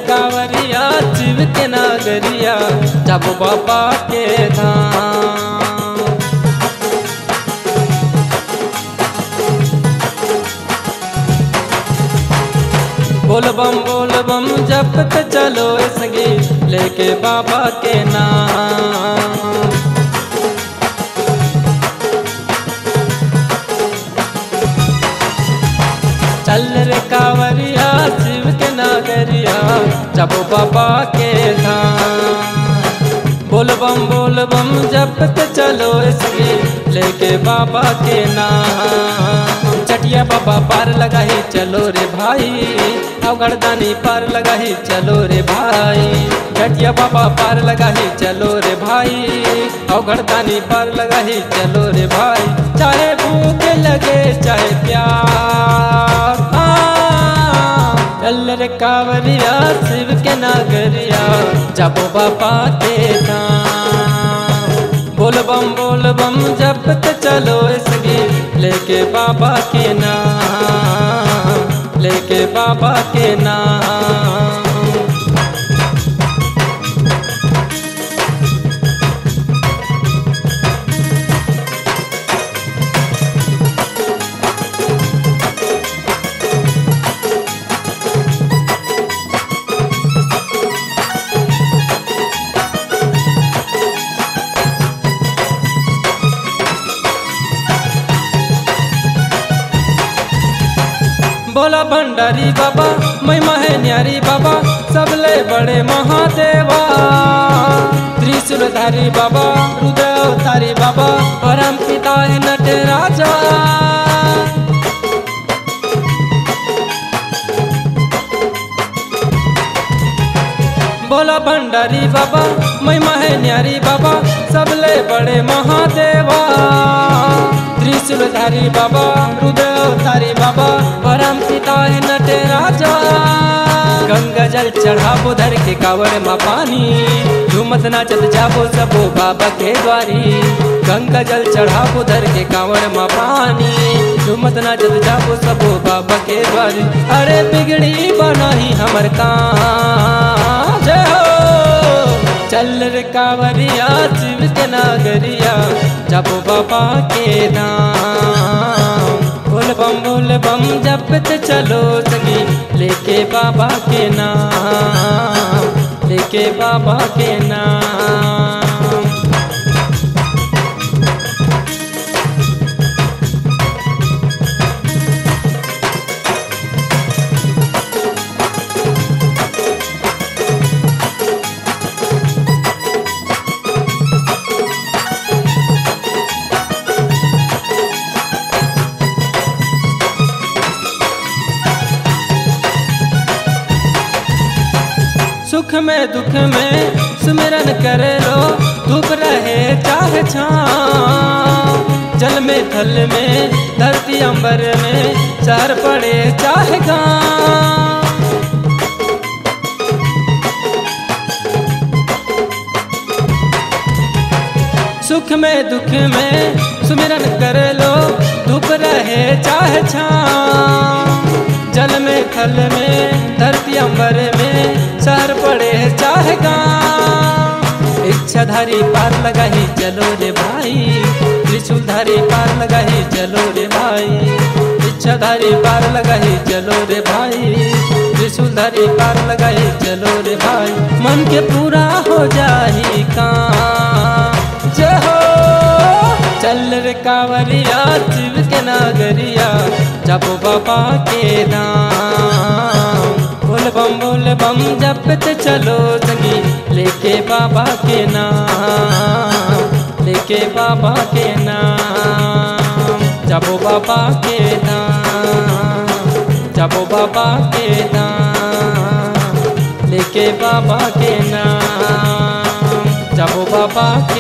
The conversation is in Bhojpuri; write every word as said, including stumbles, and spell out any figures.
कांवरिया शिव के नागरिया जब बाबा के धाम। बोल बम बोल बम जपत चलो संगी लेके बाबा के नाम। चल रे कांवरिया शिव के नागरिया जब बाबा के धाम। बोल बम बोल बम जपत चलो संगी लेके बाबा के नाम। चटिया बाबा पार लगाही चलो रे भाई, अवगढ़दानी पार लगाही चलो रे भाई। चटिया बाबा पार लगाही चलो रे भाई, अवगढ़दानी पार लगाही चलो रे भाई। चाहे भूख लगे चाहे प्यास, चल रे कांवरिया शिव के नागरिया जब बाबा के धाम। बोल बम बोल बम जपत चलो संगी लेके बाबा के नाम, लेके बाबा के नाम। बोला भंडारी बाबा महिमा है न्यारी बाबा सबले बड़े महादेवा। त्रिशूलधारी बाबा रुद्रावतारी बाबा परम पिता है नटराजा। बोला भंडारी बाबा महिमा है न्यारी बाबा सबले बड़े महादेवा। त्रिशूलधारी बाबा रुद्रावतारी बाबा परम पिता है नटराजा। गंगा जल चढ़ाबो धर के कावड़ मा पानी, झूमत नाचत जाबो सबो बाबा के द्वारी। गंगा जल चढ़ाबो धर के कावड़ मा पानी, झूमत नाचत जाबो सबो बाबा के द्वारी। अरे बिगड़ी बनाही हमर काम जय हो। चल रे कांवरिया शिव के नागरिया जब बाबा के धाम। बोल बम बोल बम जपत चलो संगी लेके बाबा के नाम, लेके बाबा के नाम। सुख में दुख में सुमिरन करे लो, धूप रहे चाहे छाँव। जल में थल में धरती अंबर में शहर पड़े चाहे गाँव। सुख में दुख में सुमिरन करे लो, धूप रहे चाहे छाँव। जल में थल में धरती अंबर में शहर पड़े चाहे गाँव। इच्छाधारी पार लगाही चलो रे भाई, त्रिशूलधारी पार लगाही चलो रे भाई। इच्छाधारी पार लगाही चलो रे भाई, त्रिशूलधारी पार लगाही चलो रे भाई। मन के पूरा हो जाही काम जय हो। चल रे कांवरिया शिव के नागरिया जब बाबा के धाम। बोल बम बोल बम जपत चलो संगी लेके बाबा के नाम, लेके बाबा के नाम। जब बाबा के धाम, जब बाबा के धाम, लेके बाबा के नाम। जब बाबा के